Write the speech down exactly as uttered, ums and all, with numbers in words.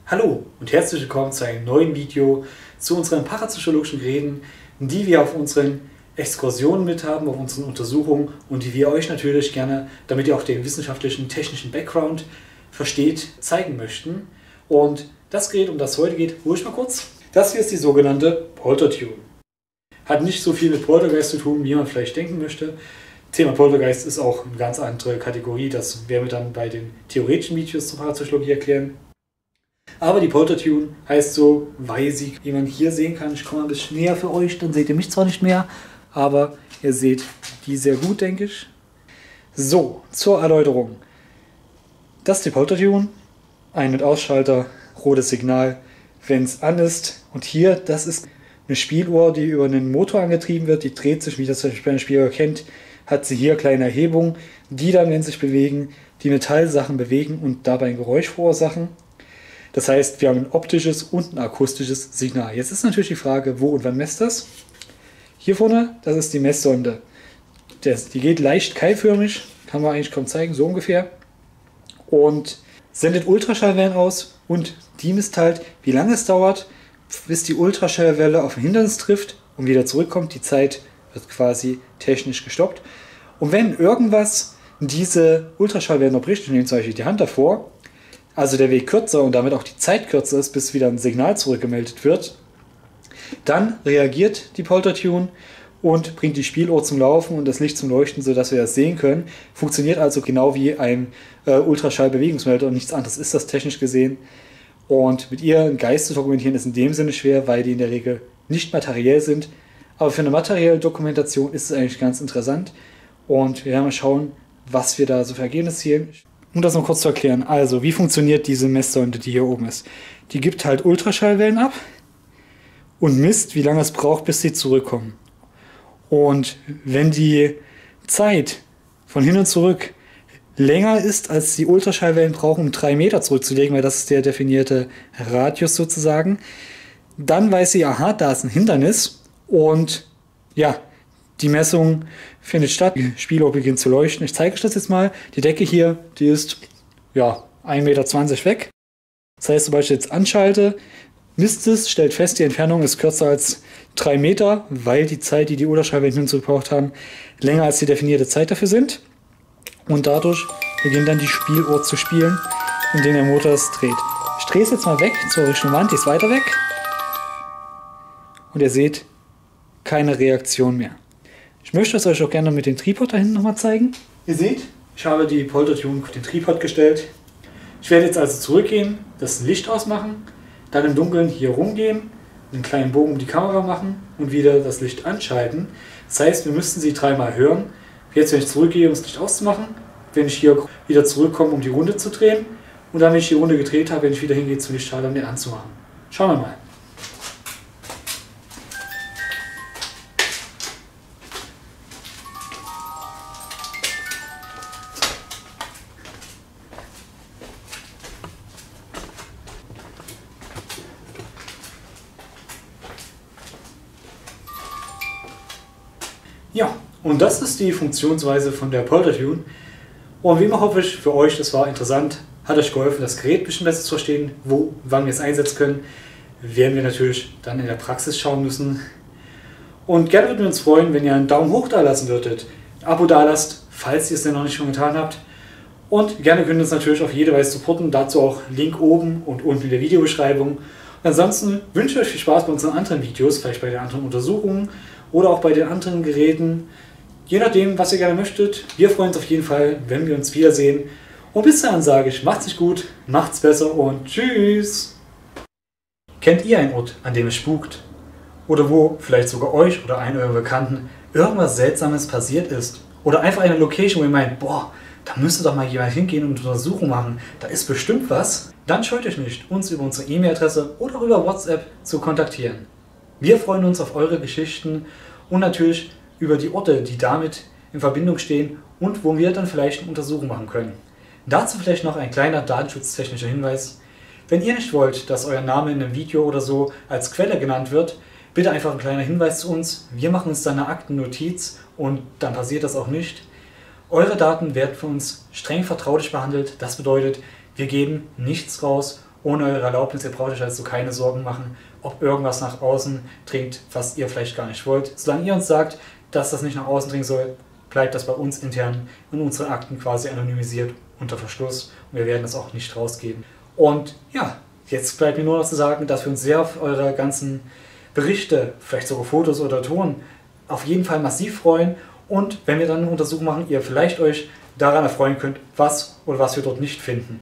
Hallo und herzlich willkommen zu einem neuen Video zu unseren parapsychologischen Geräten, die wir auf unseren Exkursionen mit haben, auf unseren Untersuchungen und die wir euch natürlich gerne, damit ihr auch den wissenschaftlichen, technischen Background versteht, zeigen möchten. Und das Gerät, um das es heute geht, ruhig mal kurz. Das hier ist die sogenannte Poltertune. Hat nicht so viel mit Poltergeist zu tun, wie man vielleicht denken möchte. Thema Poltergeist ist auch eine ganz andere Kategorie, das werden wir dann bei den theoretischen Videos zur Parapsychologie erklären. Aber die Poltertune heißt so, weil sie, wie man hier sehen kann, ich komme ein bisschen näher für euch, dann seht ihr mich zwar nicht mehr, aber ihr seht die sehr gut, denke ich. So, zur Erläuterung. Das ist die Poltertune, Ein- und Ausschalter, rotes Signal, wenn es an ist. Und hier, das ist eine Spieluhr, die über einen Motor angetrieben wird, die dreht sich, wie das bei einer Spieluhr kennt, hat sie hier kleine Erhebungen, die dann, wenn sie sich bewegen, die Metallsachen bewegen und dabei ein Geräusch verursachen. Das heißt, wir haben ein optisches und ein akustisches Signal. Jetzt ist natürlich die Frage, wo und wann messt das? Hier vorne, das ist die Messsonde. Die geht leicht keilförmig, kann man eigentlich kaum zeigen, so ungefähr. Und sendet Ultraschallwellen aus und die misst halt, wie lange es dauert, bis die Ultraschallwelle auf ein Hindernis trifft und wieder zurückkommt. Die Zeit wird quasi technisch gestoppt. Und wenn irgendwas diese Ultraschallwellen unterbricht, ich nehme zum Beispiel die Hand davor, also der Weg kürzer und damit auch die Zeit kürzer ist, bis wieder ein Signal zurückgemeldet wird, dann reagiert die Poltertune und bringt die Spieluhr zum Laufen und das Licht zum Leuchten, sodass wir das sehen können. Funktioniert also genau wie ein äh, Ultraschallbewegungsmelder und nichts anderes ist das technisch gesehen. Und mit ihr einen Geist zu dokumentieren ist in dem Sinne schwer, weil die in der Regel nicht materiell sind. Aber für eine materielle Dokumentation ist es eigentlich ganz interessant. Und wir werden mal schauen, was wir da so für Ergebnisse sehen. Um das noch kurz zu erklären, also wie funktioniert diese Messsonde, die hier oben ist? Die gibt halt Ultraschallwellen ab und misst, wie lange es braucht, bis sie zurückkommen. Und wenn die Zeit von hin und zurück länger ist, als die Ultraschallwellen brauchen, um drei Meter zurückzulegen, weil das ist der definierte Radius sozusagen, dann weiß sie, aha, da ist ein Hindernis und ja, die Messung findet statt, die Spieluhr beginnt zu leuchten. Ich zeige euch das jetzt mal. Die Decke hier, die ist ja ein Meter zwanzig weg. Das heißt, sobald ich jetzt anschalte, misst es, stellt fest, die Entfernung ist kürzer als drei Meter, weil die Zeit, die die Ultraschallwellen hin zurückgebraucht haben, länger als die definierte Zeit dafür sind. Und dadurch beginnt dann die Spieluhr zu spielen, indem der Motor es dreht. Ich drehe es jetzt mal weg zur Richtung Wand, die ist weiter weg. Und ihr seht, keine Reaktion mehr. Ich möchte es euch auch gerne mit dem Tripod da hinten nochmal zeigen. Ihr seht, ich habe die Poltertune auf den Tripod gestellt. Ich werde jetzt also zurückgehen, das Licht ausmachen, dann im Dunkeln hier rumgehen, einen kleinen Bogen um die Kamera machen und wieder das Licht anschalten. Das heißt, wir müssten sie dreimal hören. Jetzt, wenn ich zurückgehe, um das Licht auszumachen, wenn ich hier wieder zurückkomme, um die Runde zu drehen und dann, wenn ich die Runde gedreht habe, wenn ich wieder hingehe zum Lichtschalter, um den anzumachen. Schauen wir mal. Ja, und das ist die Funktionsweise von der Poltertune. Und wie immer hoffe ich für euch, das war interessant, hat euch geholfen, das Gerät ein bisschen besser zu verstehen, wo, wann wir es einsetzen können. Werden wir natürlich dann in der Praxis schauen müssen. Und gerne würden wir uns freuen, wenn ihr einen Daumen hoch da lassen würdet, ein Abo da lasst, falls ihr es denn noch nicht schon getan habt. Und gerne könnt ihr uns natürlich auf jede Weise supporten, dazu auch Link oben und unten in der Videobeschreibung. Und ansonsten wünsche ich euch viel Spaß bei unseren anderen Videos, vielleicht bei den anderen Untersuchungen oder auch bei den anderen Geräten. Je nachdem, was ihr gerne möchtet. Wir freuen uns auf jeden Fall, wenn wir uns wiedersehen. Und bis dahin sage ich, macht's nicht gut, macht's besser und tschüss. Kennt ihr einen Ort, an dem es spukt? Oder wo vielleicht sogar euch oder einen eurer Bekannten irgendwas Seltsames passiert ist? Oder einfach eine Location, wo ihr meint, boah, da müsste doch mal jemand hingehen und eine Untersuchung machen, da ist bestimmt was? Dann scheut euch nicht, uns über unsere E-Mail-Adresse oder über WhatsApp zu kontaktieren. Wir freuen uns auf eure Geschichten und natürlich über die Orte, die damit in Verbindung stehen und wo wir dann vielleicht eine Untersuchung machen können. Dazu vielleicht noch ein kleiner datenschutztechnischer Hinweis. Wenn ihr nicht wollt, dass euer Name in einem Video oder so als Quelle genannt wird, bitte einfach ein kleiner Hinweis zu uns. Wir machen uns dann eine Aktennotiz und dann passiert das auch nicht. Eure Daten werden von uns streng vertraulich behandelt. Das bedeutet, wir geben nichts raus ohne eure Erlaubnis. Ihr braucht euch also keine Sorgen machen, ob irgendwas nach außen dringt, was ihr vielleicht gar nicht wollt. Solange ihr uns sagt, dass das nicht nach außen dringen soll, bleibt das bei uns intern in unseren Akten quasi anonymisiert unter Verschluss und wir werden das auch nicht rausgeben. Und ja, jetzt bleibt mir nur noch zu sagen, dass wir uns sehr auf eure ganzen Berichte, vielleicht sogar Fotos oder Ton, auf jeden Fall massiv freuen und wenn wir dann eine Untersuchung machen, ihr vielleicht euch daran erfreuen könnt, was oder was wir dort nicht finden.